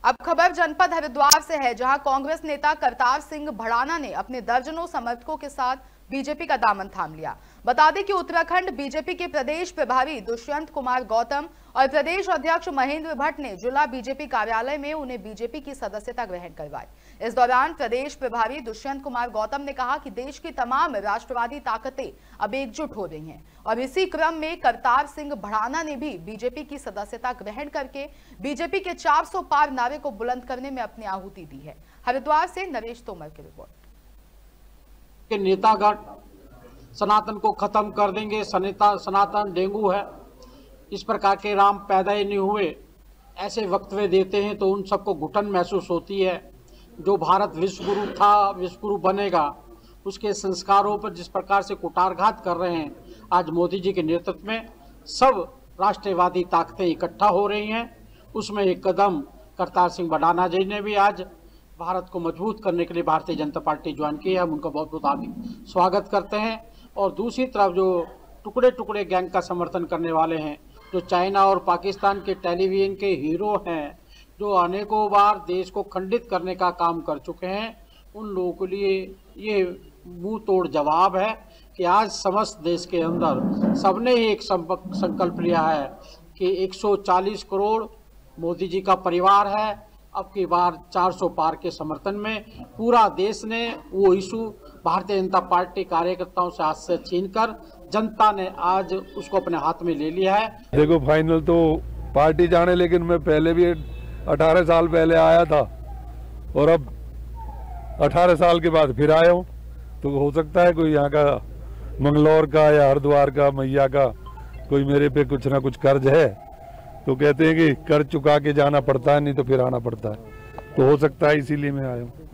अब खबर जनपद हरिद्वार से है, जहां कांग्रेस नेता करतार सिंह भड़ाना ने अपने दर्जनों समर्थकों के साथ बीजेपी का दामन थाम लिया। बता दें कि उत्तराखंड बीजेपी के प्रदेश प्रभारी दुष्यंत कुमार गौतम और प्रदेश अध्यक्ष महेंद्र भट्ट ने जिला बीजेपी कार्यालय में उन्हें बीजेपी की सदस्यता ग्रहण करवाई। इस दौरान प्रदेश प्रभारी दुष्यंत कुमार गौतम ने कहा कि देश की तमाम राष्ट्रवादी ताकतें अब एकजुट हो रही हैं और इसी क्रम में करतार सिंह भड़ाना ने भी बीजेपी की सदस्यता ग्रहण करके बीजेपी के 400 पार नारे को बुलंद करने में अपनी आहुति दी है। हरिद्वार से नरेश तोमर की रिपोर्ट। के नेतागण सनातन को खत्म कर देंगे, सनातन डेंगू है, इस प्रकार के राम पैदा ही नहीं हुए, ऐसे वक्तव्य देते हैं तो उन सबको घुटन महसूस होती है। जो भारत विश्वगुरु था, विश्वगुरु बनेगा, उसके संस्कारों पर जिस प्रकार से कुटारघात कर रहे हैं, आज मोदी जी के नेतृत्व में सब राष्ट्रवादी ताकतें इकट्ठा हो रही हैं। उसमें एक कदम करतार सिंह भड़ाना जी ने भी आज भारत को मजबूत करने के लिए भारतीय जनता पार्टी ज्वाइन की है। हम उनका बहुत बहुत हार्दिक स्वागत करते हैं। और दूसरी तरफ जो टुकड़े टुकड़े गैंग का समर्थन करने वाले हैं, जो चाइना और पाकिस्तान के टेलीविजन के हीरो हैं, जो अनेकों बार देश को खंडित करने का काम कर चुके हैं, उन लोगों के लिए ये मुंह तोड़ जवाब है कि आज समस्त देश के अंदर सबने ही एक संकल्प लिया है कि 140 करोड़ मोदी जी का परिवार है। अब की बार 400 पार के समर्थन में पूरा देश ने वो इशू भारतीय जनता पार्टी कार्यकर्ताओं से हाथ से छीनकर जनता ने आज उसको अपने हाथ में ले लिया है। देखो, फाइनल तो पार्टी जाने, लेकिन मैं पहले भी 18 साल पहले आया था और अब 18 साल के बाद फिर आया हूँ। तो हो सकता है कोई यहाँ का मंगलौर का या हरिद्वार का मैया का कोई मेरे पे कुछ ना कुछ कर्ज है, तो कहते हैं कि कर्ज चुका के जाना पड़ता है, नहीं तो फिर आना पड़ता है। तो हो सकता है इसीलिए मैं आया हूँ।